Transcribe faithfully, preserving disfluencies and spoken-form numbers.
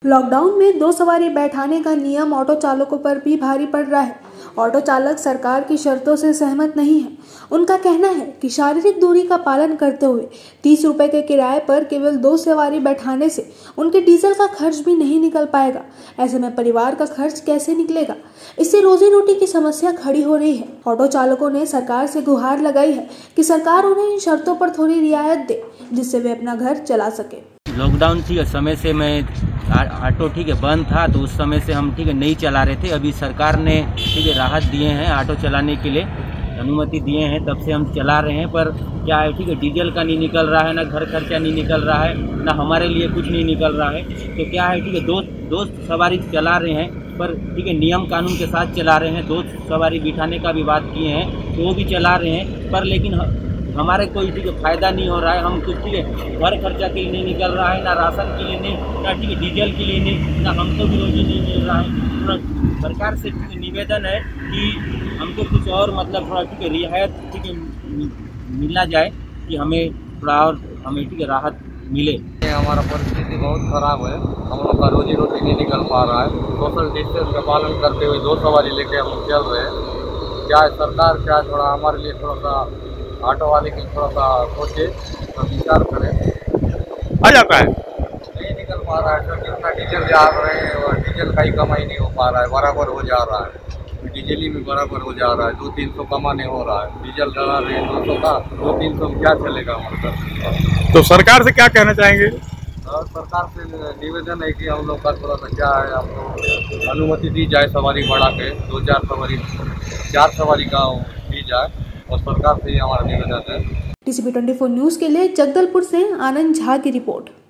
Lockdown में दो सवारी बैठाने का नियम ऑटो चालकों पर भी भारी पड़ रहा है। ऑटो चालक सरकार की शर्तों से सहमत नहीं है। उनका कहना है कि शारीरिक दूरी का पालन करते हुए तीस रुपए के किराए पर केवल दो सवारी बैठाने से उनके डीजल का खर्च भी नहीं निकल पाएगा। ऐसे में परिवार का खर्च कैसे निकलेगा? इससे रोजी रोटी की समस्या खड़ी हो रही है। ऑटो चालकों ने सरकार से गुहार लगाई है कि सरकार उन्हें इन शर्तों पर थोड़ी रियायत दे, जिससे वे अपना घर चला सके। लॉकडाउन थी समय से मैं ऑटो ठीक है बंद था, तो उस समय से हम ठीक है नहीं चला रहे थे। अभी सरकार ने ठीक है राहत दिए हैं, ऑटो चलाने के लिए अनुमति दिए हैं, तब से हम चला रहे हैं। पर क्या है ठीक है डीजल का नहीं निकल रहा है, ना घर खर्चा नहीं निकल रहा है, ना हमारे लिए कुछ नहीं निकल रहा है। तो क्या है ठीक है दो दो सवारी चला रहे हैं, पर ठीक है नियम कानून के साथ चला रहे हैं। दो सवारी बिठाने का भी बात किए हैं, तो वो भी चला रहे हैं, पर लेकिन हमारे कोई ठीक है फायदा नहीं हो रहा है। हम कुछ ठीक है घर खर्चा के लिए नहीं निकल रहा है, ना राशन के लिए नहीं, ना ठीक है डीजल के लिए नहीं, ना हमको भी रोजी नहीं मिल रहा है। थोड़ा सरकार से ठीक है निवेदन है कि हमको कुछ और मतलब थोड़ा ठीक है रियायत ठीक है मिलना जाए, कि हमें थोड़ा और हमें ठीक है राहत मिले। हमारा परिस्थिति बहुत खराब है, हम लोग का रोजी रोटी नहीं निकल पा रहा है। सोशल डिस्टेंस का पालन करते हुए दो सवारी लेके हम चल रहे हैं। क्या है सरकार क्या थोड़ा हमारे लिए थोड़ा सा ऑटो वाले की थोड़ा सा सोचे तो विचार करें। आ जाता है नहीं निकल पा रहा है, क्योंकि उतना डीजल जा रहे हैं और डीजल का ही कमाई नहीं हो पा रहा है, बराबर हो जा रहा है। डीजल ही में बराबर हो जा रहा है, दो तीन सौ कमाने हो रहा है। डीजल डला रहे हैं दो सौ का, दो तीन सौ में क्या चलेगा हमारे। तो सरकार से क्या कहना चाहेंगे? और सरकार से निवेदन है कि हम लोग का थोड़ा सा क्या है, हमको अनुमति दी जाए सवारी बढ़ा के दो चार सवारी चार सवारी का दी जाए, और सरकार से ही हमारा निवेदन है। टीसीपी चौबीस न्यूज़ के लिए जगदलपुर से आनंद झा की रिपोर्ट।